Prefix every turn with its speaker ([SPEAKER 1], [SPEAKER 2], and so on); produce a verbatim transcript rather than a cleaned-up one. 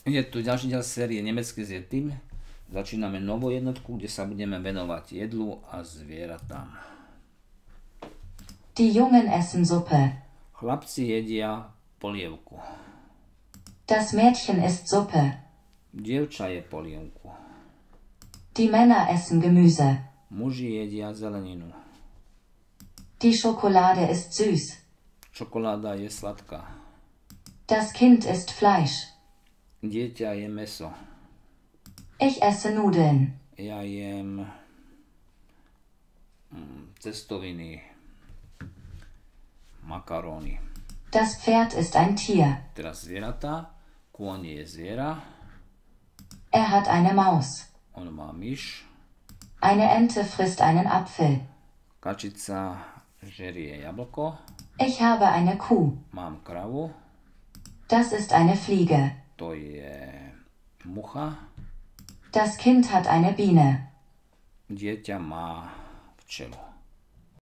[SPEAKER 1] Je tu ďalší diel série Nemecké s Yetim. Začíname novú jednotku, kde sa budeme venovať jedlu a zvieratám.
[SPEAKER 2] Die Jungen essen Suppe.
[SPEAKER 1] Chlapci jedia polievku.
[SPEAKER 2] Das Mädchen isst Suppe.
[SPEAKER 1] Dievča je polievku.
[SPEAKER 2] Die Männer essen Gemüse.
[SPEAKER 1] Muži jedia zeleninu.
[SPEAKER 2] Die Schokolade ist süß.
[SPEAKER 1] Čokoláda je sladká.
[SPEAKER 2] Das Kind isst Fleisch.
[SPEAKER 1] Dieťa je mäso.
[SPEAKER 2] Ich esse Nudeln.
[SPEAKER 1] Ja jem mm, cestoviny, makaróny.
[SPEAKER 2] Das Pferd ist ein Tier.
[SPEAKER 1] Teraz zvieratá. Kôň je zviera.
[SPEAKER 2] Er hat eine Maus.
[SPEAKER 1] On má myš.
[SPEAKER 2] Eine Ente frisst einen Apfel.
[SPEAKER 1] Kačica žerie jablko.
[SPEAKER 2] Ich habe eine Kuh.
[SPEAKER 1] Mám kravu.
[SPEAKER 2] Das ist eine Fliege.
[SPEAKER 1] To je mucha.
[SPEAKER 2] Das Kind hat eine Biene.
[SPEAKER 1] Dieťa má včelu.